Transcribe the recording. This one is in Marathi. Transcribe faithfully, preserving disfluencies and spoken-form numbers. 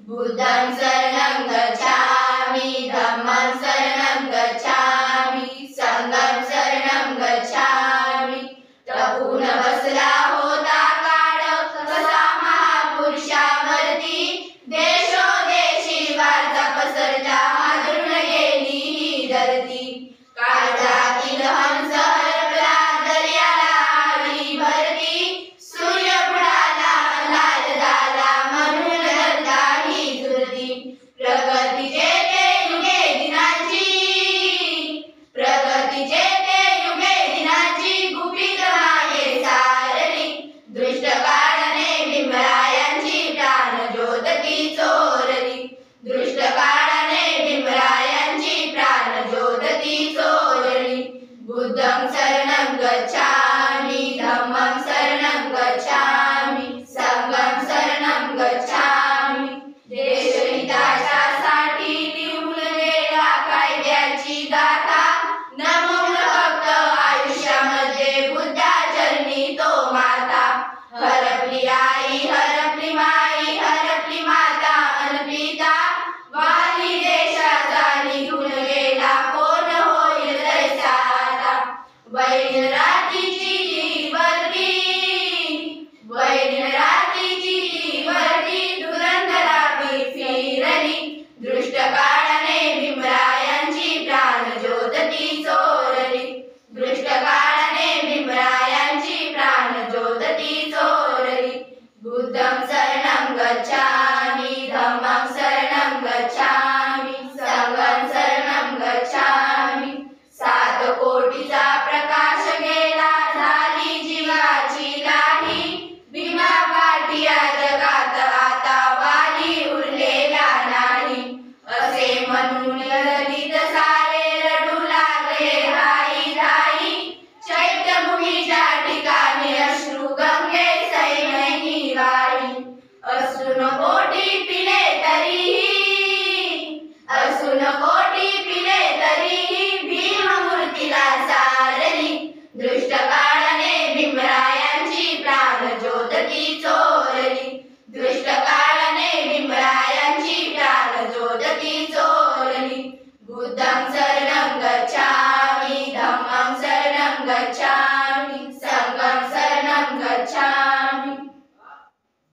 बुद्धं शरणं गच्छामि, धम्मं शरणं गच्छामि, संघं शरणं गच्छामि। तपून बसला होता काळ कसा महापुरुषावरती, देशोदेशी वार्ता पसरता हादरून गेली ही धरती। काळजातील हंस हरपला दर्याला आली भरती, सूर्य बुडाला लाल झाला म्हणून धरता ही धुरती। प्रगतीचे ते युगे दिनाची, प्रगतीचे ते युगे दिनाची गुपित मागे सारली। दृष्ट काळाने भीमरायांची प्राण ज्योत ती चोरली, दृष्ट काळाने भीमरायांची प्राण ज्योत ती चोरली। बुद्धं शरणं गच्छामि, धम्मं शरणं गच्छामि, संघं शरणं गच्छामि। देशहितासाठी लिहून गेला कायद्याची गाथा, नमून फक्त आयुष्यामध्ये बुद्धाचरणी तो माता। हरपली आई, हरपली माई, हरपली माता अन पिता, वाली देशाचा निघून गेला कोण होईल तैसा आता। वैदिन रात्रीची ती वरती, वैदिन रात्रीची ती वरती धुरंधरावी फिरली। दृष्ट काळाने भीमरायांची प्राण ज्योत ती चोरली, दृष्ट काळाने भीमरायांची प्राण ज्योत ती चोरली। बुद्धं शरणं गच्छामि।